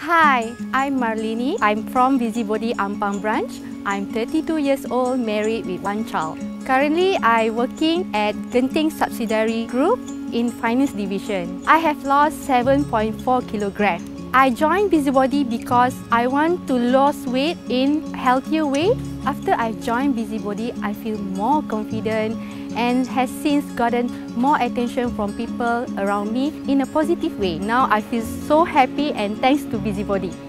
Hi, I'm Marlini. I'm from Busybody Ampang branch. I'm 32 years old, married with one child. Currently, I'm working at Genting Subsidiary Group in Finance Division. I have lost 7.4 kilograms. I joined Busybody because I want to lose weight in a healthier way. After I joined Busybody, I feel more confident and has since gotten more attention from people around me in a positive way. Now I feel so happy and thanks to Busybody.